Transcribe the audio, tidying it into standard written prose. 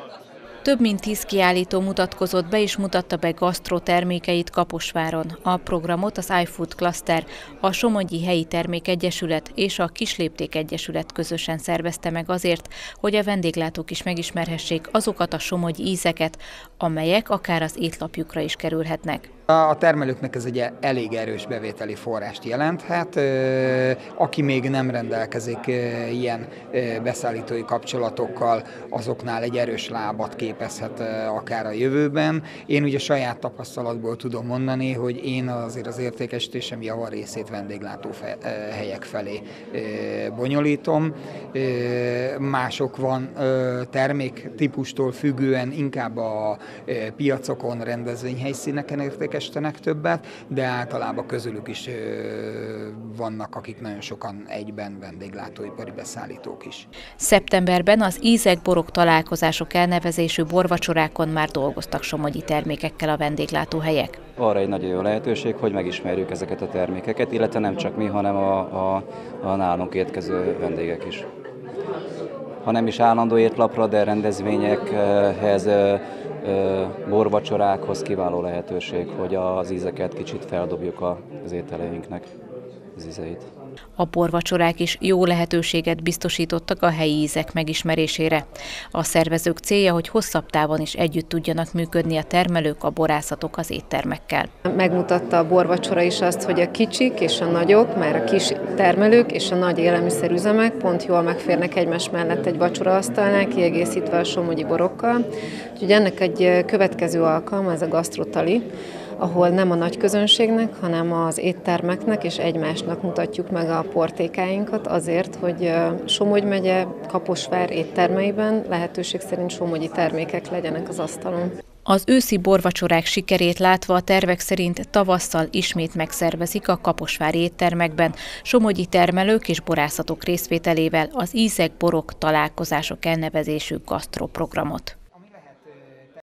Több mint 10 kiállító mutatkozott be és mutatta be gasztrotermékeit Kaposváron. A programot az iFood Cluster, a Somogyi Helyi Termékegyesület és a Kislépték Egyesület közösen szervezte meg azért, hogy a vendéglátók is megismerhessék azokat a somogyi ízeket, amelyek akár az étlapjukra is kerülhetnek. A termelőknek ez egy elég erős bevételi forrást jelenthet. Aki még nem rendelkezik ilyen beszállítói kapcsolatokkal, azoknál egy erős lábat képezhet akár a jövőben. Én ugye saját tapasztalatból tudom mondani, hogy én azért az értékesítésem javarészét vendéglátó helyek felé bonyolítom. Mások van terméktípustól függően inkább a piacokon, rendezvényhelyszíneken értékesítenek többet, de általában közülük is vannak, akik nagyon sokan egyben vendéglátóipari beszállítók is. Szeptemberben az Ízek Borok találkozások elnevezésű borvacsorákon már dolgoztak somogyi termékekkel a vendéglátóhelyek. Arra egy nagyon jó lehetőség, hogy megismerjük ezeket a termékeket, illetve nem csak mi, hanem a nálunk étkező vendégek is. Ha nem is állandó étlapra, de rendezvényekhez, borvacsorákhoz kiváló lehetőség, hogy az ízeket kicsit feldobjuk az ételeinknek, az ízeit. A borvacsorák is jó lehetőséget biztosítottak a helyi ízek megismerésére. A szervezők célja, hogy hosszabb távon is együtt tudjanak működni a termelők, a borászatok az éttermekkel. Megmutatta a borvacsora is azt, hogy a kicsik és a nagyok, már a kis termelők és a nagy élelmiszerüzemek pont jól megférnek egymás mellett egy vacsoraasztalnál, kiegészítve a somogyi borokkal. Úgyhogy ennek egy következő alkalma, ez a gasztrotali, ahol nem a nagy közönségnek, hanem az éttermeknek és egymásnak mutatjuk meg a portékáinkat azért, hogy Somogy megye, Kaposvár éttermeiben lehetőség szerint somogyi termékek legyenek az asztalon. Az őszi borvacsorák sikerét látva a tervek szerint tavasszal ismét megszervezik a kaposvári éttermekben somogyi termelők és borászatok részvételével az Ízek Borok találkozások elnevezésű gasztroprogramot.